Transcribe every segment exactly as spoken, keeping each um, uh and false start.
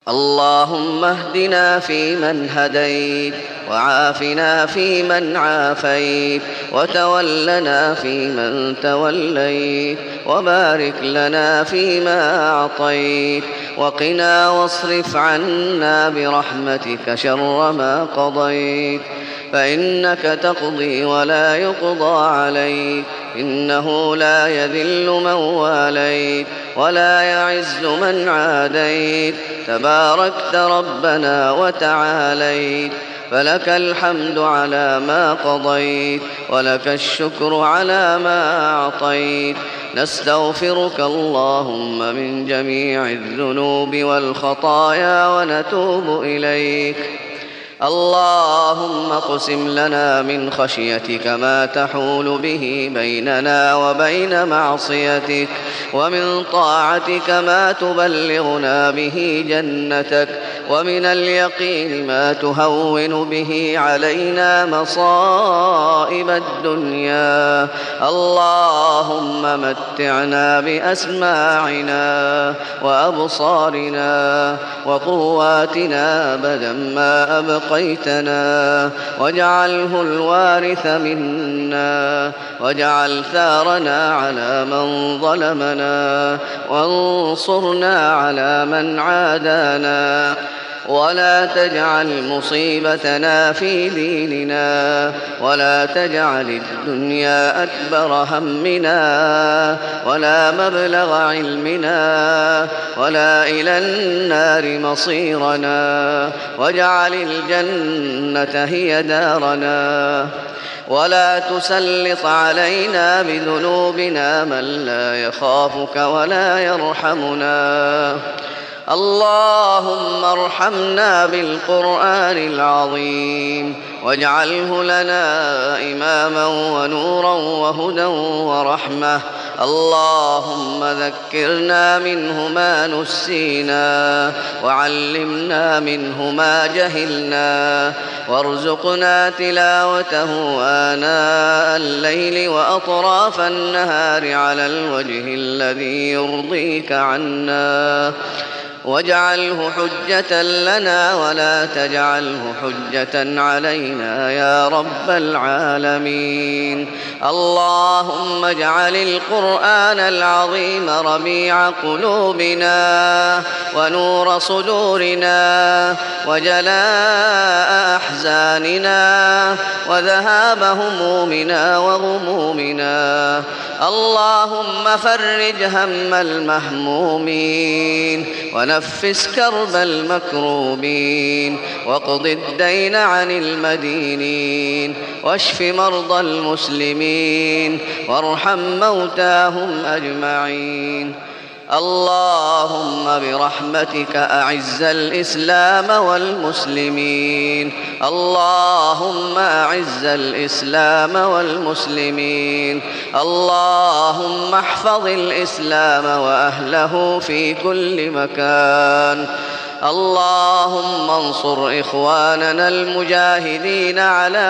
اللهم اهدنا فيمن هديت، وعافنا فيمن عافيت، وتولنا فيمن توليت، وبارك لنا فيما أعطيت، وقنا واصرف عنا برحمتك شر ما قضيت، فإنك تقضي ولا يقضى عليك، إنه لا يذل من واليت ولا يعز من عاديت، تباركت ربنا وتعاليت، فلك الحمد على ما قضيت، ولك الشكر على ما أعطيت. نستغفرك اللهم من جميع الذنوب والخطايا ونتوب إليك. اللهم اقسم لنا من خشيتك ما تحول به بيننا وبين معصيتك، ومن طاعتك ما تبلغنا به جنتك، ومن اليقين ما تهون به علينا مصائب الدنيا. اللهم متعنا بأسماعنا وأبصارنا وقواتنا أبدا ما أبقيتنا، واجعله الوارث منا، واجعل ثارنا على من ظلمنا، وانصرنا على من عادانا، ولا تجعل مصيبتنا في ديننا، ولا تجعل الدنيا أكبر همنا، ولا مبلغ علمنا، ولا إلى النار مصيرنا، واجعل الجنة هي دارنا، ولا تسلط علينا بذنوبنا من لا يخافك ولا يرحمنا. اللهم ارحمنا بالقرآن العظيم، واجعله لنا إماما ونورا وهدى ورحمة. اللهم ذكرنا منه ما نسينا، وعلمنا منه ما جهلنا، وارزقنا تلاوته آناء الليل وأطراف النهار على الوجه الذي يرضيك عنا، واجعله حجة لنا ولا تجعله حجة علينا يا رب العالمين. اللهم اجعل القرآن العظيم ربيع قلوبنا، ونور صدورنا، وجلاء أحزاننا، وذهاب همومنا وغمومنا. اللهم فرج هم المهمومين، ونفس كرب المكروبين، واقض الدين عن المدينين، واشف مرضى المسلمين، وارحم موتاهم أجمعين. اللهم برحمتك أعز الإسلام والمسلمين، اللهم أعز الإسلام والمسلمين، اللهم احفظ الإسلام وأهله في كل مكان. اللهم انصر إخواننا المجاهدين على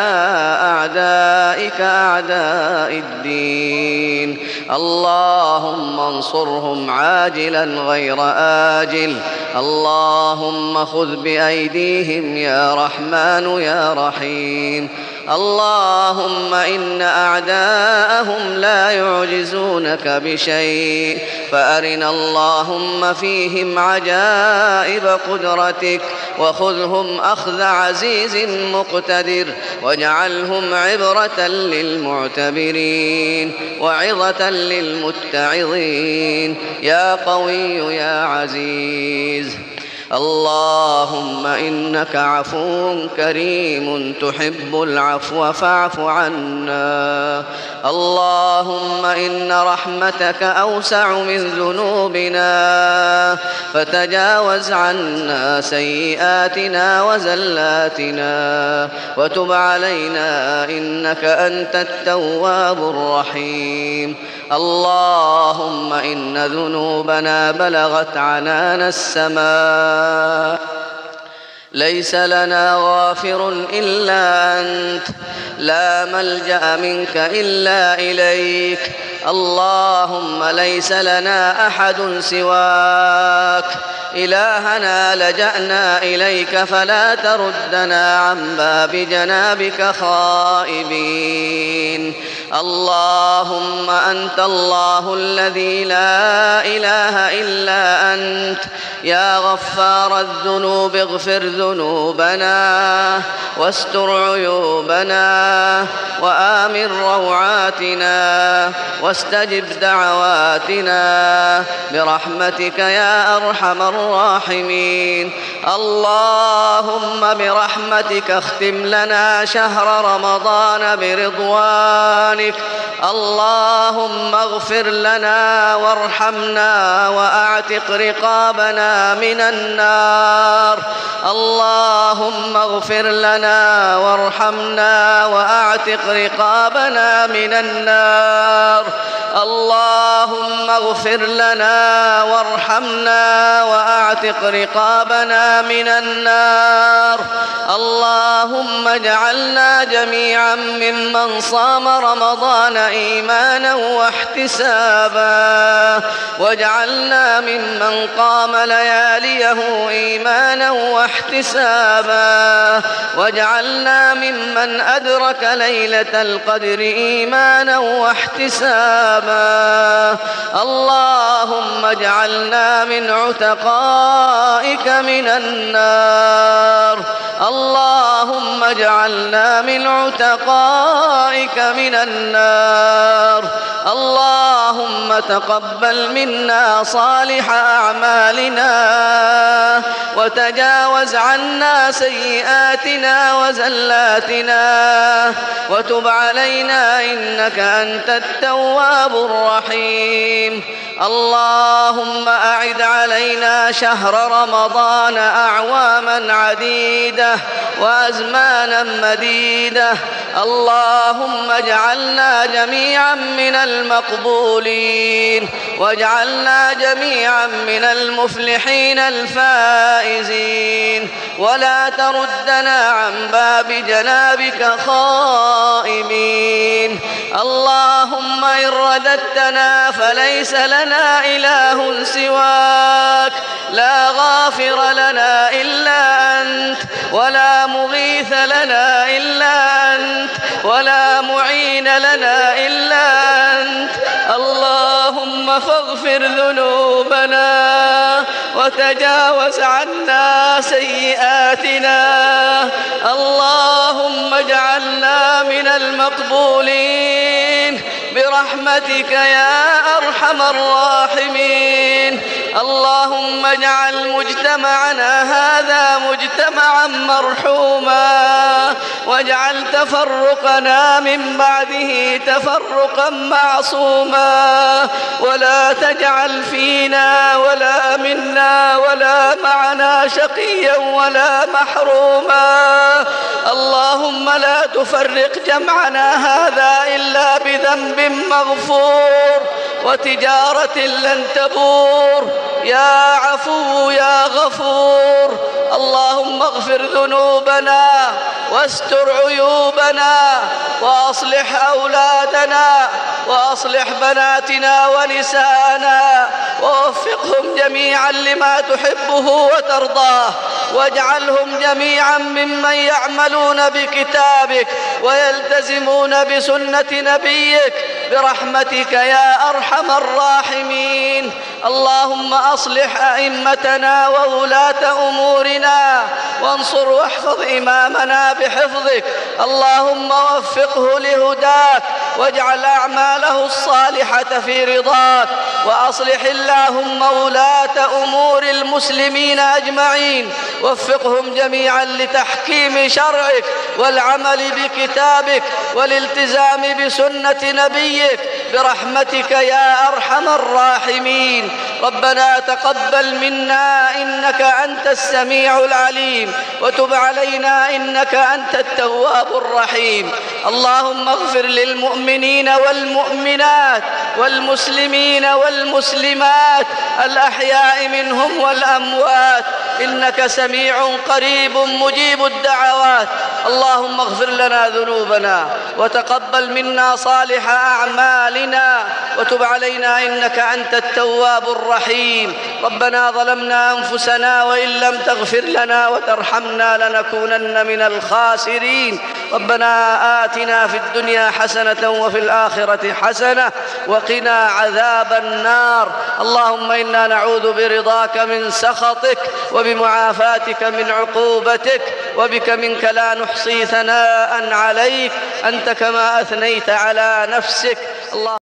أعدائك أعداء الدين. اللهم انصرهم عاجلا غير آجل. اللهم خذ بأيديهم يا رحمن يا رحيم. اللهم إن أعداءهم لا يعجزونك بشيء، فأرنا اللهم فيهم عجائب قدرتك، وخذهم أخذ عزيز مقتدر، واجعلهم عبرة للمعتبرين وعظة للمتعظين يا قوي يا عزيز. اللهم إنك عفو كريم تحب العفو فاعف عنا. اللهم إن رحمتك أوسع من ذنوبنا، فتجاوز عنا سيئاتنا وزلاتنا، وتب علينا إنك أنت التواب الرحيم. اللهم إن ذنوبنا بلغت عنان السماء، ليس لنا غافر إلا أنت، لا ملجأ منك إلا إليك. اللهم ليس لنا أحد سواك، إلهنا لجأنا إليك فلا تردنا عن باب جنابك خائبين. اللهم أنت الله الذي لا إله إلا أنت، يا غفار الذنوب اغفر ذنوبنا واستر عيوبنا وآمن روعاتنا واستجب دعواتنا برحمتك يا أرحم الراحمين. اللهم برحمتك اختم لنا شهر رمضان برضوانك. اللهم اغفر لنا وارحمنا وأعتق رقابنا من النار. اللهم اغفر لنا وارحمنا وأعتق رقابنا من النار. اللهم اغفر لنا وارحمنا وأعتق رقابنا من النار. اللهم اجعلنا جميعا ممن صام رمضان إيمانا واحتسابا، واجعلنا ممن قام لياليه إيمانا واحتسابا، واجعلنا ممن أدرك ليلة القدر إيمانا واحتسابا. اللهم اجعلنا من عتقائك من النار. اللهم اجعلنا من عتقائك من النار. اللهم تقبل منا صالح أعمالنا وتجاوز عنا سيئاتنا وزلاتنا وتب علينا إنك أنت التواب الرحيم. اللهم أعد علينا شهر رمضان أعواما عديدة وأزمانا مديدة. اللهم اجعلنا جميعا من المقبولين، واجعلنا جميعا من المفلحين الفائزين، ولا تردنا عن باب جنابك خائبين. اللهم إن رددتنا فليس لنا إله سواك، لا غافر لنا إلا أنت، ولا مغيث لنا إلا أنت، ولا معين لنا إلا أنت. اللهم فاغفر ذنوبنا وتجاوز عنا سيئاتنا. اللهم اجعلنا من المقبولين برحمتك يا أرحم الراحمين. اللهم اجعل مجتمعنا هذا مجتمعا مرحوما، واجعل تفرقنا من بعده تفرقا معصوما، ولا تجعل فينا ولا منا ولا معنا شقيا ولا محروما. اللهم لا تفرق جمعنا هذا إلا بذنب مغفور وتجارة لن تبور. يا عفو يا غفور، اللهم اغفر ذنوبنا واستر عيوبنا وأصلح أولادنا وأصلح بناتنا ونساءنا، ووفقهم جميعا لما تحبه وترضاه، واجعلهم جميعا ممن يعملون بكتابك ويلتزمون بسنة نبيك برحمتك يا أرحم الراحمين. اللهم أصلح أئمتنا وولاة أمورنا، وانصر واحفظ إمامنا بحفظك. اللهم وفقه لهداك، واجعل أعماله الصالحة في رضاك، وأصلح اللهم ولاة أمور المسلمين أجمعين، وفقهم جميعا لتحكيم شرعك والعمل بكتابك والالتزام بسنة نبيك برحمتك يا أرحم الراحمين. ربنا تقبل منا إنك أنت السميع العليم، وتب علينا إنك أنت التواب الرحيم. اللهم اغفر للمؤمنين والمؤمنات والمسلمين والمسلمات الأحياء منهم والأموات، إنك سميع قريب مجيب الدعوات. اللهم اغفر لنا ذنوبنا وتقبل منا صالح أعمالنا وتب علينا إنك أنت التواب الرحيم. ربنا ظلمنا أنفسنا وإن لم تغفر لنا وترحمنا لنكونن من الخاسرين. ربنا آتنا في الدنيا حسنة وفي الآخرة حسنة وقنا عذاب النار. اللهم إنا نعوذ برضاك من سخطك وبمعافاتك من عقوبتك، وبك منك لا نحصي ثناء عليك أنت كما أثنيت على نفسك. الله